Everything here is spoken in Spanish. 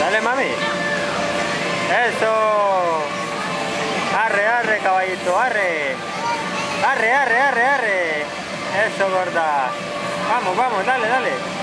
Dale, mami. Eso. Arre, arre, caballito, arre. Arre, arre, arre, arre. Eso, gorda. Vamos, vamos, dale, dale.